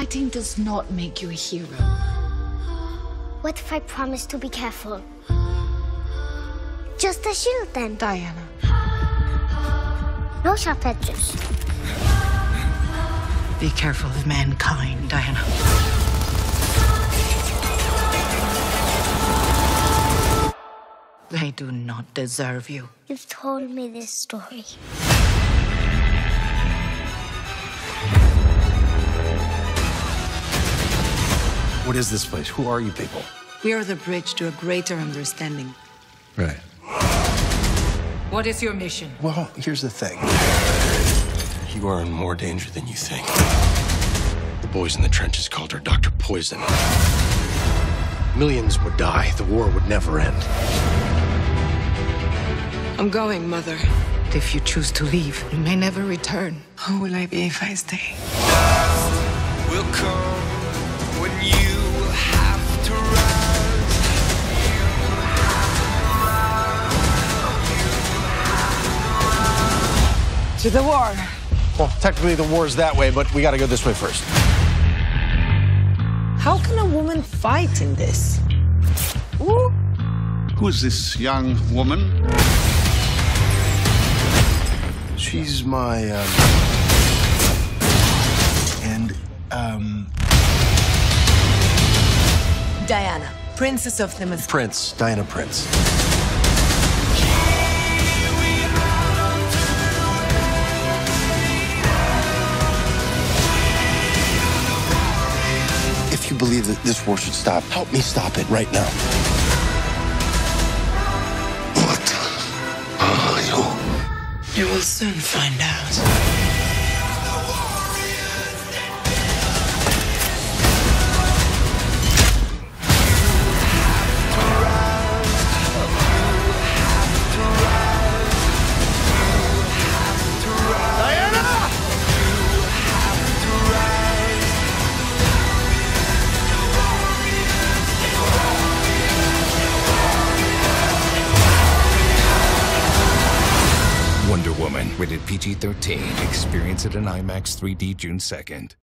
Fighting does not make you a hero. What if I promise to be careful? Just a shield, then. Diana. No sharp edges. Be careful of mankind, Diana. They do not deserve you. You've told me this story. What is this place? Who are you people? We are the bridge to a greater understanding. Right. What is your mission? Well, here's the thing. You are in more danger than you think. The boys in the trenches called her Dr. Poison. Millions would die. The war would never end. I'm going, Mother. If you choose to leave, you may never return. Who will I be if I stay? Will come when you will have to rise. To the war. Well, technically the war's that way, but we gotta go this way first. How can a woman fight in this? Ooh. Who is this young woman? She's my, Diana, Princess of the Mist. Prince. Diana Prince. If you believe that this war should stop, help me stop it right now. What are you? You will soon find out. Wonder Woman, rated PG-13. Experience it in IMAX 3D June 2nd.